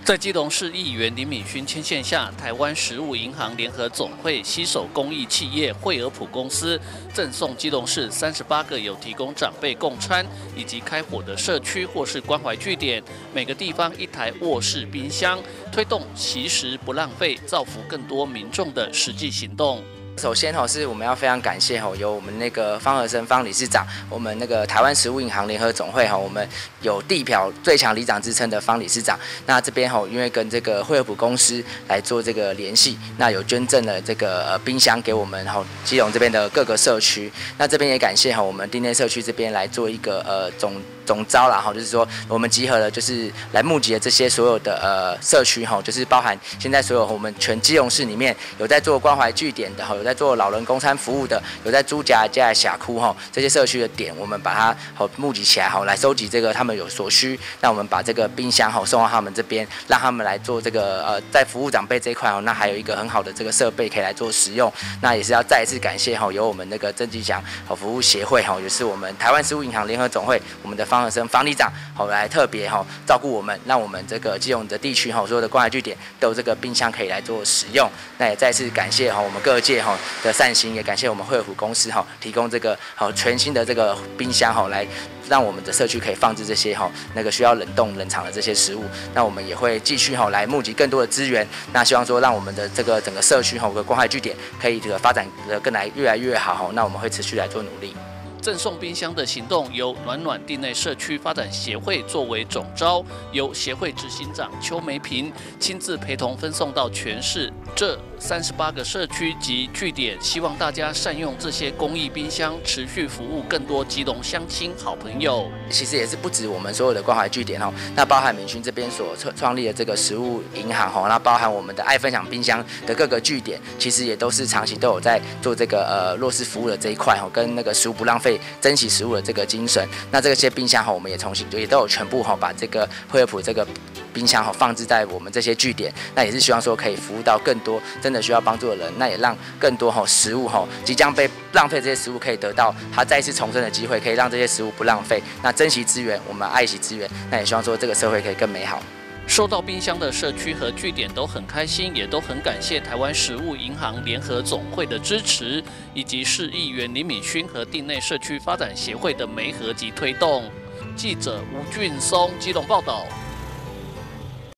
在基隆市议员林敏勋牵线下，台湾食物银行联合总会携手公益企业惠而浦公司，赠送基隆市38个有提供长辈共餐以及开火的社区或是关怀据点，每个地方1台卧式冰箱，推动惜食不浪费，造福更多民众的实际行动。 首先是我们要非常感谢有我们那个方和生方理事长，我们那个台湾食物银行联合总会我们有地表最强里长之称的方理事长。那这边因为跟这个惠而浦公司来做这个联系，那有捐赠了这个冰箱给我们基隆这边的各个社区。那这边也感谢我们丁内社区这边来做一个总招啦就是说我们集合了就是来募集了这些所有的社区就是包含现在所有我们全基隆市里面有在做关怀据点的有在做老人公餐服务的，有在朱家加峡谷这些社区的点，我们把它募集起来来收集这个他们有所需。那我们把这个冰箱送到他们这边，让他们来做这个在服务长辈这一块那还有一个很好的这个设备可以来做使用。那也是要再一次感谢有我们那个曾吉祥服务协会也是我们台湾食物银行联合总会我们的方和生方理长来特别照顾我们，让我们这个基隆的地区所有的关怀据点都有这个冰箱可以来做使用。那也再次感谢我们各界的善心，也感谢我们惠而浦公司提供这个全新的这个冰箱来让我们的社区可以放置这些那个需要冷冻冷藏的这些食物。那我们也会继续来募集更多的资源，那希望说让我们的这个整个社区的关怀据点可以发展的越来越好那我们会持续来做努力。 赠送冰箱的行动由暖暖地内社区发展协会作为总召，由协会执行长邱梅平亲自陪同分送到全市这38个社区及据点，希望大家善用这些公益冰箱，持续服务更多基隆乡亲好朋友。其实也是不止我们所有的关怀据点那包含敏勋这边所创立的这个食物银行那包含我们的爱分享冰箱的各个据点，其实也都是长期都有在做这个弱势服务的这一块跟那个食物不浪费。 珍惜食物的这个精神，那这些冰箱我们也重新也都有全部把这个惠而浦这个冰箱放置在我们这些据点，那也是希望说可以服务到更多真的需要帮助的人，那也让更多食物即将被浪费这些食物可以得到它再一次重生的机会，可以让这些食物不浪费，那珍惜资源，我们爱惜资源，那也希望说这个社会可以更美好。 收到冰箱的社区和据点都很开心，也都很感谢台湾食物银行联合总会的支持，以及市议员林敏勋和地内社区发展协会的媒合及推动。记者吴俊松基隆报道。